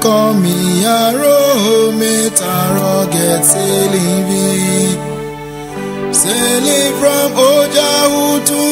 call me a roommate, a rugged sailing V. Sailing from Ojahu to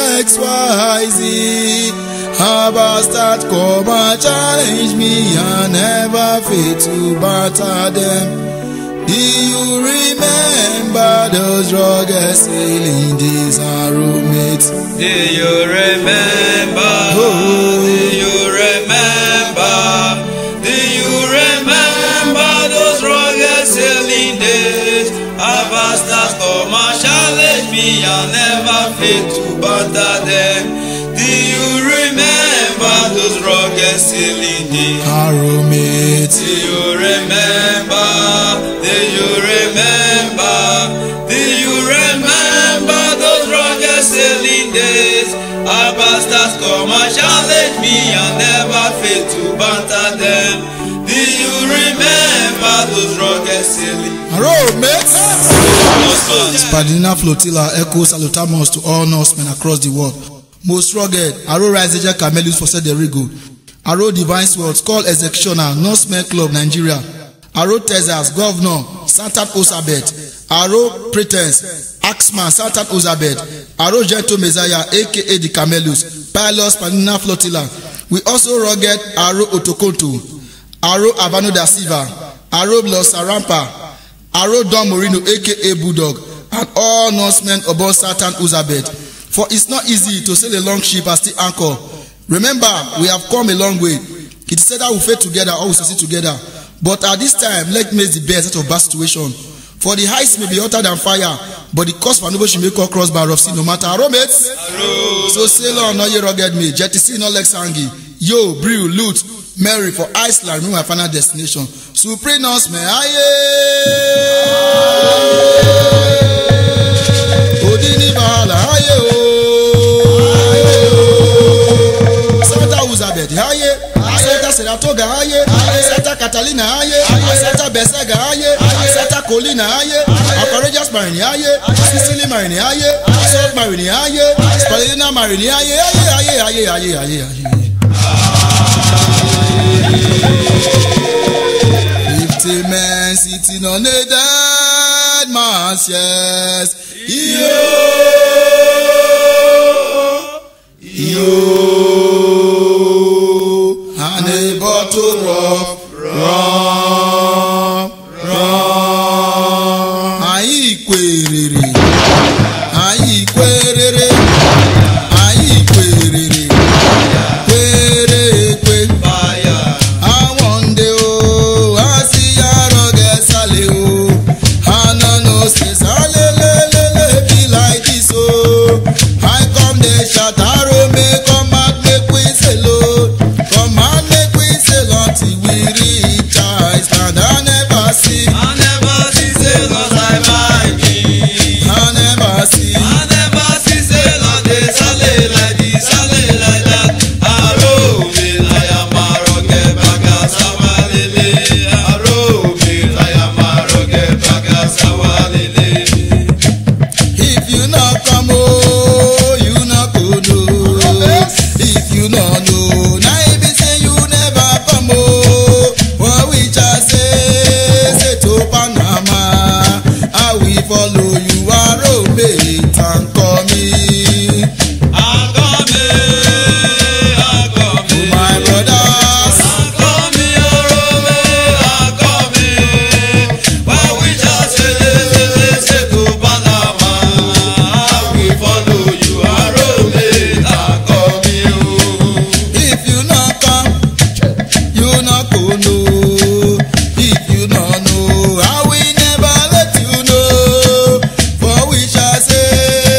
XYZ. How about start come and challenge me and never fail to batter them. Do you remember those rugged sailing days, our roommates? Do you remember? Oh. Do you remember? Do you remember those rugged sailing days? Avastas come and challenge me and never fail to batter them. Do you remember those rugged sailing days? Our roommates. Do you remember? Do you remember? Do you remember those rugged sailing days? Avastas come and challenge me and never fail to batter them. Do you remember those rugged sailing? Our roommates. Spadina Flotilla echoes salutamus to all Norsemen across the world. Most rugged, Aro Riseja Camelus for Sederigo. Aro Divine Swords, called Executioner, Norsemen Club, Nigeria. Aro Tezas, Governor, Santat Osabet. Aro Pretense, Axman, Santat Osabet. Aro Gentle Messiah, aka the Camelus. Pilos Spadina Flotilla. We also rugged Aro Otokonto. Aro Avano da Silva. Aro Los Sarampa. Aro Don Morino, aka Bulldog. And all Norsemen above Satan Uzabet. For it's not easy to sail a long ship and still anchor. Remember, we have come a long way. It is said that we fail together or we succeed together. But at this time, let me make the best out of bad situation. For the heights may be hotter than fire, but the cost for nobody should make all cross bar of sea no matter. Hello, mates? Hello. So sail on, not ye rugged me. Jetty no Lex Hangi. Yo, Brew, Loot, Mary for Iceland, my final destination. Supreme Norsemen, aye. Odini Bahala, aye. Santa Uzabed, aye. Santa Seratoga, aye. Santa Catalina, aye. Santa Besega, aye. Santa Colina, aye. Aparajas Marini, aye. Sicily Marini, aye. Salt Marini, aye. Spalina Marini, aye. Aye, aye, aye, aye, aye. 50 men sitting on a dead man's chest. Yo, and a bottle of rum. Ayi kwerere, ayi kwerere, ayi kwerere, kwere kwe. I one day oh, I see a rugged sale oh, and I know say sale le be like this oh. I come dey shout Aro me come and make we sail oh, come and make we sail until we reach Iceland. I never see sailors like Viking. I never see sailors they sail like this, sail like that. Aro me I am a rugged bagasawalele. Aro me I am a rugged bagasawalele. if you not come oh, you not go know. If you not know, now if you say you never come oh, what we just say to Panama, I will follow you Aro mate and call me. My brothers, if you not come, you not go know. If you not know, I will never let you know. For we shall say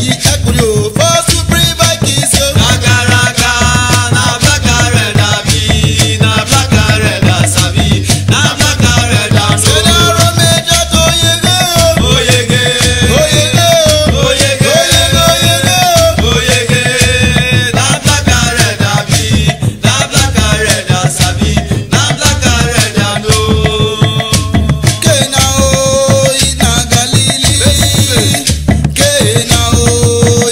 yi ekuri o for supreme vikings o. Agaraga na black and red abi na black and red asabi na black and red and Say na Romeja to yege o. oyege Oyege o. oyege Oyege o. oyege na black and red abi na black and red asabi na black and red and o. Kena o ina Galili. Kena o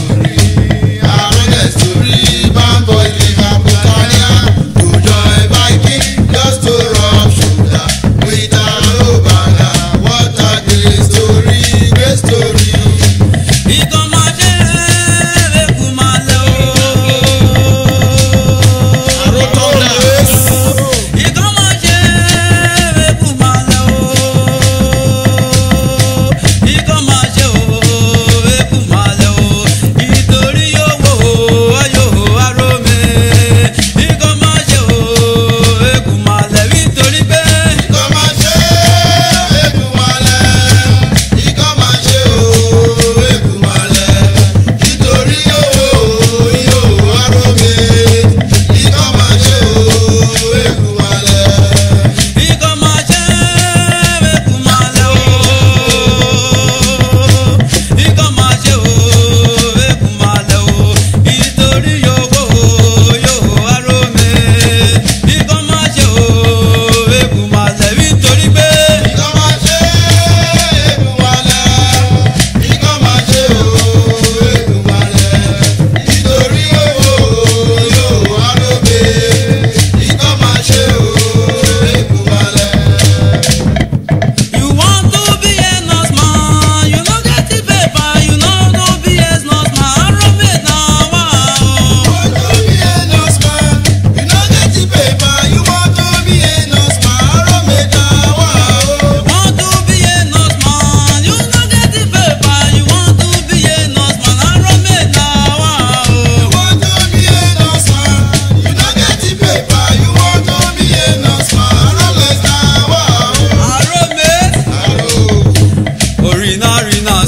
story. I know the story. Bad boy Liverpool Tanya to join Viking just to rub shoulder with Arobala. What a great story, great story.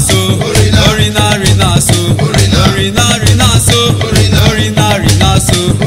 Orina so